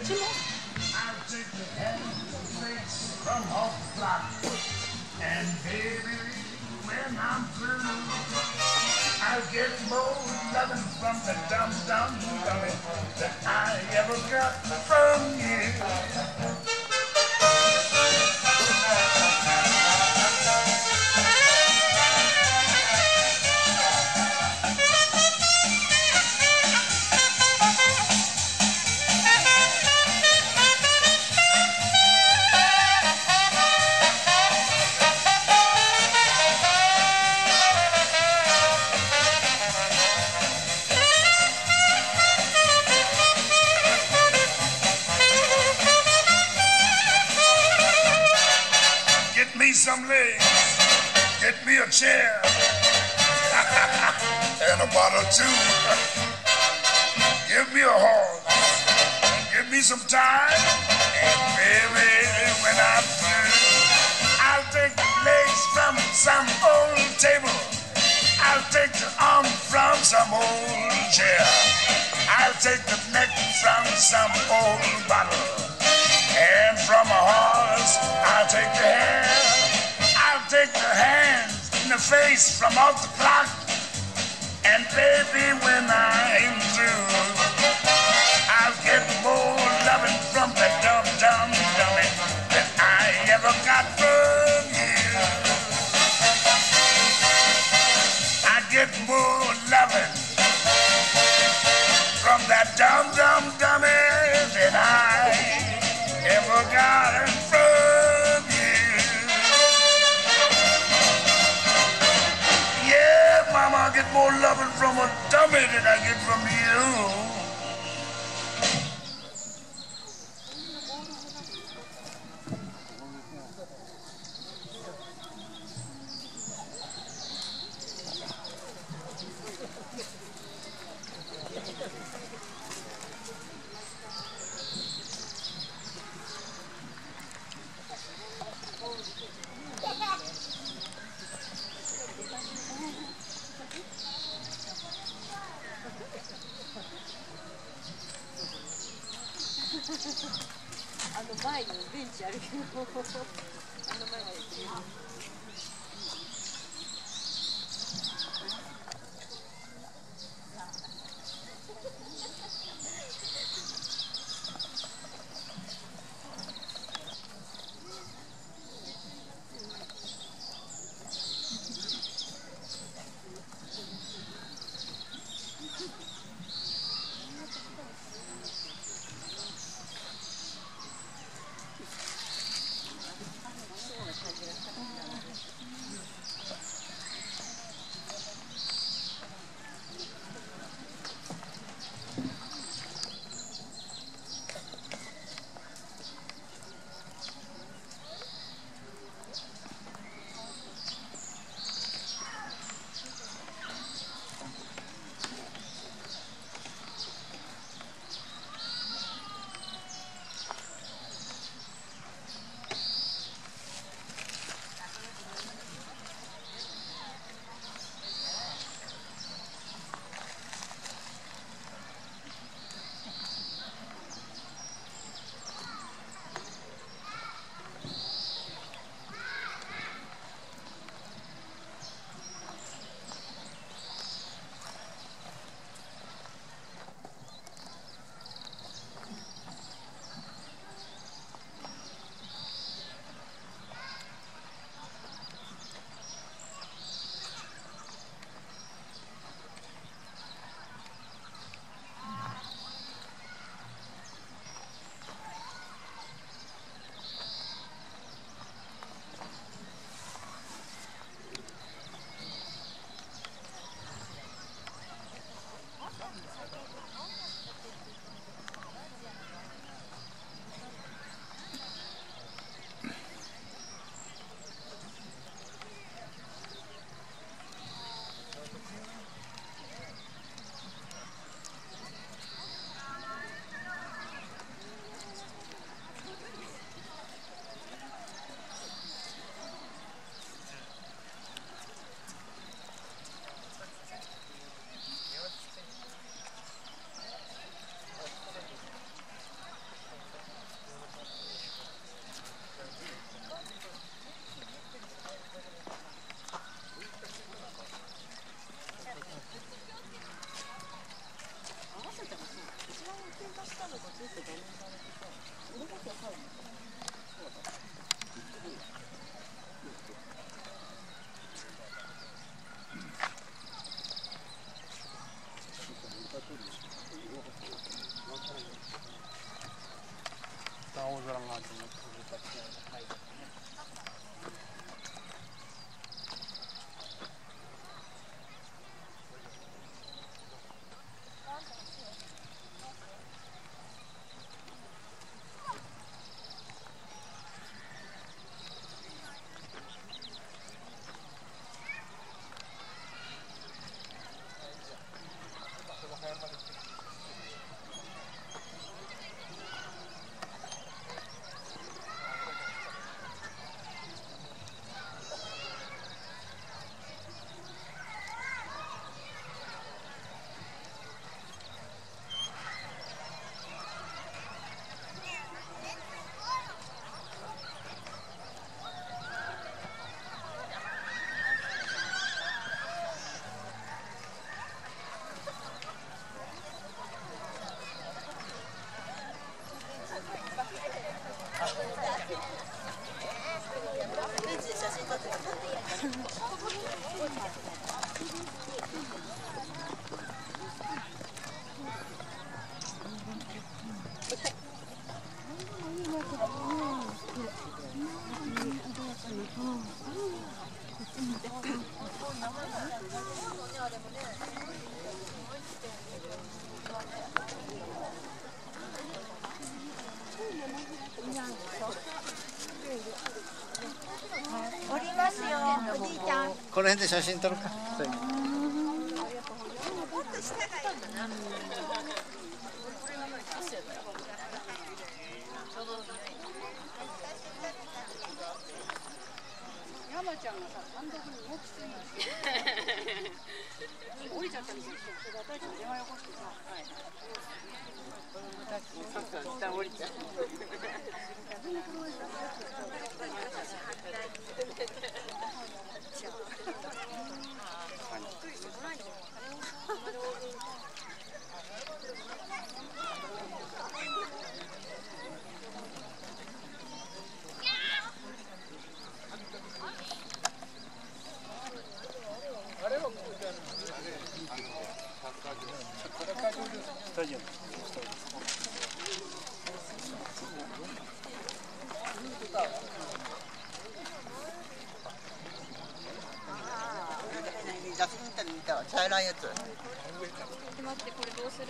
I'll take the hand face from off the block. And baby, when I'm through, I'll get more loving from the dumb dummy that I ever got from you. Get me some legs, get me a chair, and a bottle too. Give me a horse, give me some time, and baby, when I'm through, I'll take the legs from some old table. I'll take the arm from some old chair. I'll take the neck from some old bottle. And from a horse, I'll take the hair. I'll take the hands and the face from off the clock. And baby, when I'm through, I'll get more loving from that dummy than I ever got from you. I get more loving from that dummy than I ever got it from you. Yeah, mama, I get more loving from a dummy than I get from you. 前にベンチあるけど、前に感じがしたかった。 青空があってね。 降りますよ、おじいちゃん。 この辺で写真撮るか。 山ちゃんがさ、単独に動きすぎて降りちゃったみたいな人、それで私たち電話よこしてさ、一旦降りちゃう。 スタジアム。 写真見たり見たわ、茶色いやつ。 待って、これどうする？